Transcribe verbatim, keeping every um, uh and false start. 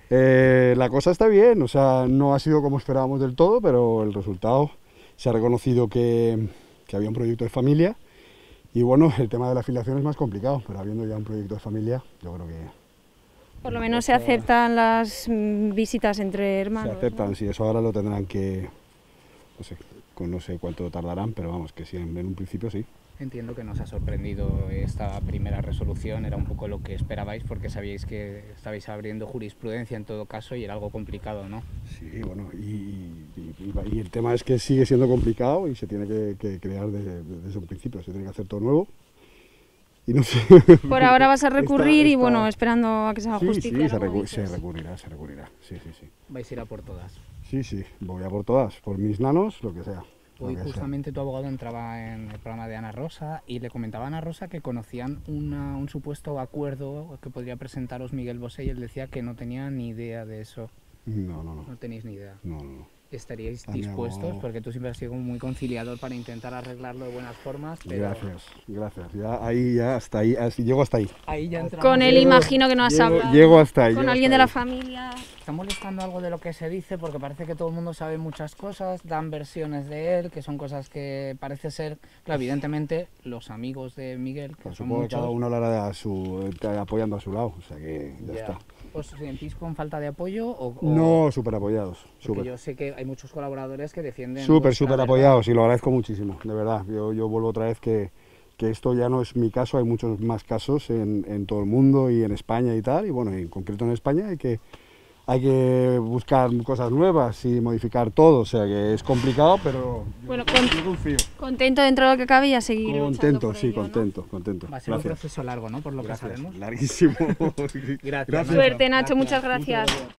Eh, la cosa está bien, o sea, no ha sido como esperábamos del todo, pero el resultado se ha reconocido que, que había un proyecto de familia y bueno, el tema de la afiliación es más complicado, pero habiendo ya un proyecto de familia, yo creo que... Por lo menos se aceptan las mm, visitas entre hermanos. Se aceptan, ¿no? sí, eso ahora lo tendrán que... no sé, con no sé cuánto tardarán, pero vamos, que sí, en, en un principio sí. Entiendo que nos ha sorprendido esta primera resolución, era un poco lo que esperabais porque sabíais que estabais abriendo jurisprudencia en todo caso y era algo complicado, ¿no? Sí, bueno, y, y, y, y el tema es que sigue siendo complicado y se tiene que, que crear desde, desde un principio, se tiene que hacer todo nuevo. Y no sé. Por ahora vas a recurrir Está- y está- bueno, esperando a que se haga Sí, justicia. sí, se, ¿no? Como recu- se dices. recurrirá, se recurrirá, sí, sí, sí. Vais a ir a por todas. Sí, sí, voy a por todas, por mis nanos, lo que sea. lo Hoy que sea. justamente tu abogado entraba en el programa de Ana Rosa y le comentaba a Ana Rosa que conocían una- un supuesto acuerdo que podría presentaros Miguel Bosé y él decía que no tenía ni idea de eso. No, no, no, No tenéis ni idea. no, no, no. ¿Estaríais A mi dispuestos? abogado. Porque tú siempre has sido muy conciliador para intentar arreglarlo de buenas formas, pero Gracias, gracias. Ya ahí, ya hasta ahí, así, llego hasta ahí. ahí ya entramos. Con él Llego- imagino que no has llego- hablado. llego hasta ahí, Con llego alguien hasta de la ahí. familia. Está molestando algo de lo que se dice porque parece que todo el mundo sabe muchas cosas, dan versiones de él, que son cosas que parece ser, claro, evidentemente los amigos de Miguel, que Pues son supongo que muchos, cada uno hablará a su, apoyando a su lado, o sea que ya, ya. está. ¿Os sentís con falta de apoyo? O, o- No, súper apoyados, Porque súper. yo sé que hay muchos colaboradores que defienden. Súper, vuestra súper verdad. apoyados y lo agradezco muchísimo, de verdad. Yo, yo vuelvo otra vez que, que esto ya no es mi caso, hay muchos más casos en, en todo el mundo y en España y tal, y bueno, en concreto en España hay que, hay que buscar cosas nuevas y modificar todo, o sea que es complicado, pero yo- Bueno, yo, con- confío. Contento dentro de lo que cabe y a seguir luchando Contento, por sí, ello, ¿no? contento, contento. Va a ser un Gracias. proceso largo, ¿no? Por lo Gracias. que sabemos. Larguísimo. Gracias. Gracias. Suerte, Nacho, muchas gracias.